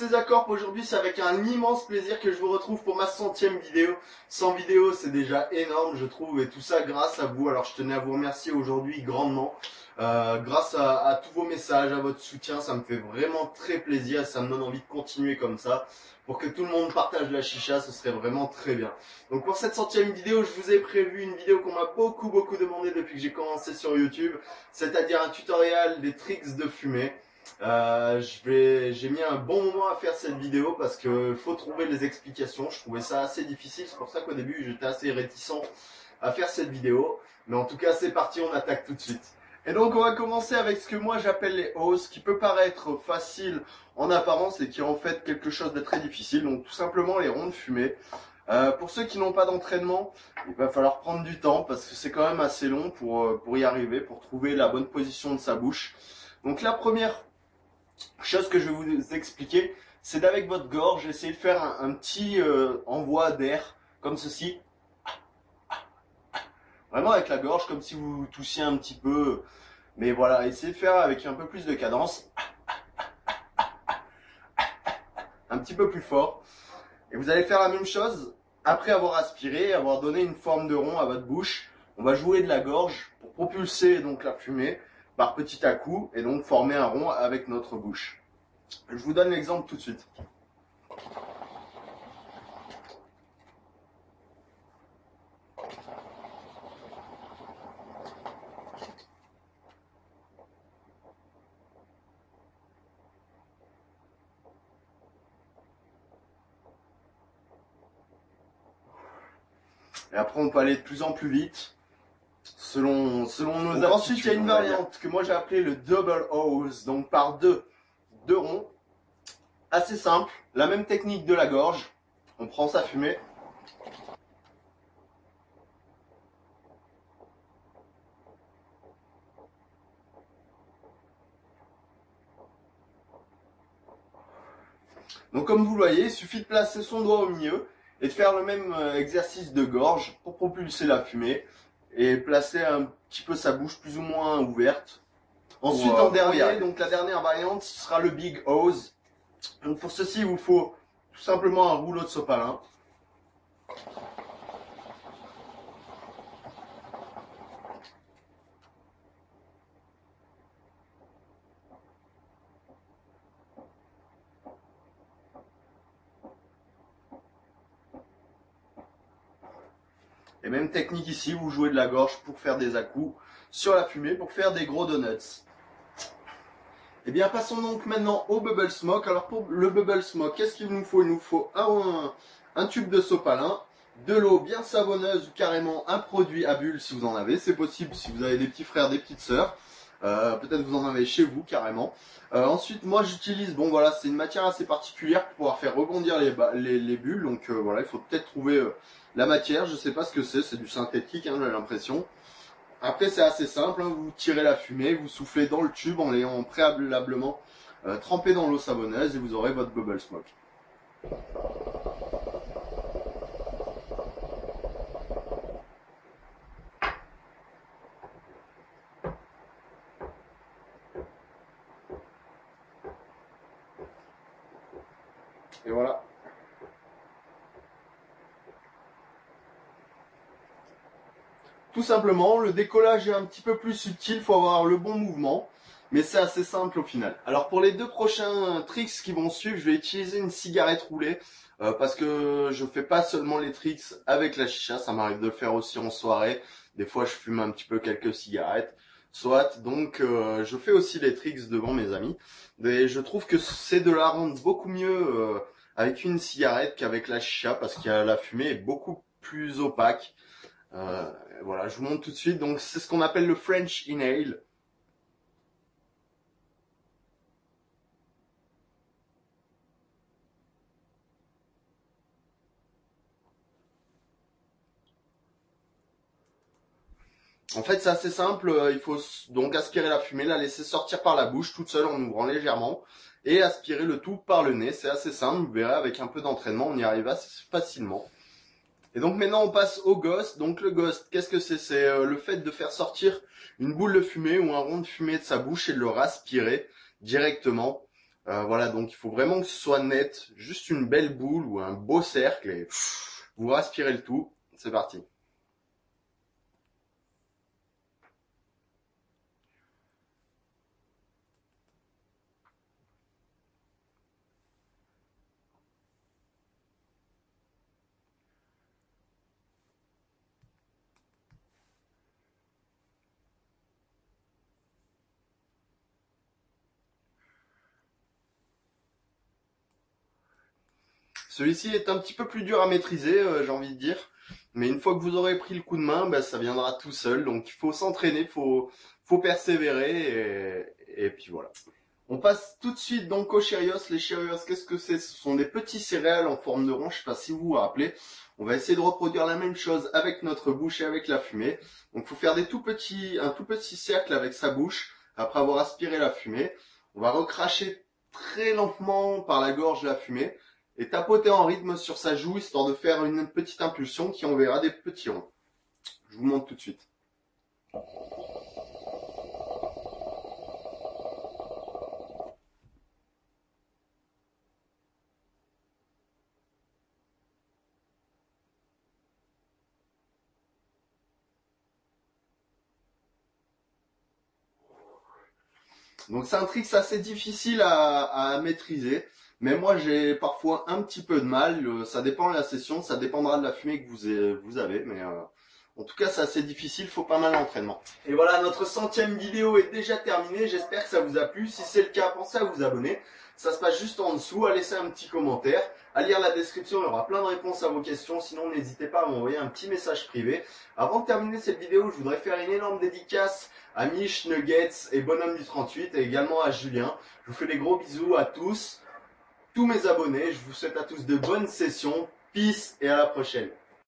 c'est Zacorp. Aujourd'hui, c'est avec un immense plaisir que je vous retrouve pour ma 100e vidéo. 100 vidéos, c'est déjà énorme, je trouve, et tout ça grâce à vous. Alors, je tenais à vous remercier aujourd'hui grandement. Grâce à tous vos messages, à votre soutien, ça me fait vraiment très plaisir et ça me donne envie de continuer comme ça. Pour que tout le monde partage la chicha, ce serait vraiment très bien. Donc pour cette 100e vidéo, je vous ai prévu une vidéo qu'on m'a beaucoup demandé depuis que j'ai commencé sur YouTube, c'est-à-dire un tutoriel des tricks de fumée. J'ai mis un bon moment à faire cette vidéo parce que faut trouver les explications. Je trouvais ça assez difficile, c'est pour ça qu'au début j'étais assez réticent à faire cette vidéo. Mais en tout cas c'est parti, on attaque tout de suite. Et donc on va commencer avec ce que moi j'appelle les hausses, qui peut paraître facile en apparence et qui est en fait quelque chose de très difficile. Donc tout simplement les ronds de fumée. Pour ceux qui n'ont pas d'entraînement, il va falloir prendre du temps parce que c'est quand même assez long pour y arriver, pour trouver la bonne position de sa bouche. Donc la première chose que je vais vous expliquer, c'est d'avec votre gorge, essayer de faire un petit envoi d'air comme ceci. Vraiment avec la gorge, comme si vous toussiez un petit peu. Mais voilà, essayez de faire avec un peu plus de cadence. Un petit peu plus fort. Et vous allez faire la même chose après avoir aspiré, avoir donné une forme de rond à votre bouche. On va jouer de la gorge pour propulser donc la fumée par petits à-coups et donc former un rond avec notre bouche. Je vous donne l'exemple tout de suite. Et après on peut aller de plus en plus vite selon nos aptitudes. Ensuite il y a une variante que moi j'ai appelée le double hose, donc par deux ronds. Assez simple, la même technique de la gorge. On prend sa fumée. Donc comme vous le voyez, il suffit de placer son doigt au milieu et de faire le même exercice de gorge pour propulser la fumée et placer un petit peu sa bouche plus ou moins ouverte. Ensuite en dernier, donc la dernière variante, ce sera le big hose. Donc pour ceci, il vous faut tout simplement un rouleau de sopalin. Et même technique ici, vous jouez de la gorge pour faire des à-coups sur la fumée, pour faire des gros donuts. Et bien passons donc maintenant au bubble smoke. Alors pour le bubble smoke, qu'est-ce qu'il nous faut? Il nous faut un tube de sopalin, de l'eau bien savonneuse ou carrément un produit à bulles si vous en avez. C'est possible si vous avez des petits frères, des petites sœurs. Peut-être vous en avez chez vous carrément. Ensuite moi j'utilise, bon voilà, c'est une matière assez particulière pour pouvoir faire rebondir les bulles. Donc voilà, il faut peut-être trouver la matière, je sais pas ce que c'est du synthétique hein, j'ai l'impression. Après c'est assez simple, hein, vous tirez la fumée, vous soufflez dans le tube en l'ayant préalablement trempé dans l'eau savonneuse et vous aurez votre bubble smoke. Et voilà. Tout simplement, le décollage est un petit peu plus subtil, il faut avoir le bon mouvement, mais c'est assez simple au final. Alors pour les deux prochains tricks qui vont suivre, je vais utiliser une cigarette roulée, parce que je fais pas seulement les tricks avec la chicha, ça m'arrive de le faire aussi en soirée, des fois je fume un petit peu quelques cigarettes, soit, donc je fais aussi les tricks devant mes amis, et je trouve que c'est de la rendre beaucoup mieux avec une cigarette qu'avec la chicha, parce que la fumée est beaucoup plus opaque. Voilà, je vous montre tout de suite. Donc c'est ce qu'on appelle le French inhale. En fait c'est assez simple, il faut donc aspirer la fumée, la laisser sortir par la bouche toute seule en ouvrant légèrement et aspirer le tout par le nez. C'est assez simple, vous verrez avec un peu d'entraînement on y arrive assez facilement. Et donc maintenant on passe au ghost. Donc le ghost, qu'est-ce que c'est? C'est le fait de faire sortir une boule de fumée ou un rond de fumée de sa bouche et de le raspirer directement Voilà, donc il faut vraiment que ce soit net, juste une belle boule ou un beau cercle et vous respirez le tout. C'est parti. Celui-ci est un petit peu plus dur à maîtriser, j'ai envie de dire. Mais une fois que vous aurez pris le coup de main, bah, ça viendra tout seul. Donc il faut s'entraîner, faut persévérer et puis voilà. On passe tout de suite donc aux Cheerios. Les Cheerios, qu'est-ce que c'est? Ce sont des petits céréales en forme de rond, je sais pas si vous vous rappelez. On va essayer de reproduire la même chose avec notre bouche et avec la fumée. Donc il faut faire un tout petit cercle avec sa bouche après avoir aspiré la fumée. On va recracher très lentement par la gorge la fumée et tapoter en rythme sur sa joue histoire de faire une petite impulsion qui enverra des petits ronds. Je vous montre tout de suite. Donc c'est un trick assez difficile à maîtriser, mais moi j'ai parfois un petit peu de mal. Ça dépend de la session, ça dépendra de la fumée que vous avez, mais en tout cas c'est assez difficile, faut pas mal d'entraînement. Et voilà, notre 100e vidéo est déjà terminée, j'espère que ça vous a plu. Si c'est le cas, pensez à vous abonner. Ça se passe juste en dessous, à laisser un petit commentaire, à lire la description, il y aura plein de réponses à vos questions. Sinon n'hésitez pas à m'envoyer un petit message privé. Avant de terminer cette vidéo, je voudrais faire une énorme dédicace à Mich, Nuggets et Bonhomme du 38 et également à Julien. Je vous fais des gros bisous à tous mes abonnés. Je vous souhaite à tous de bonnes sessions. Peace et à la prochaine.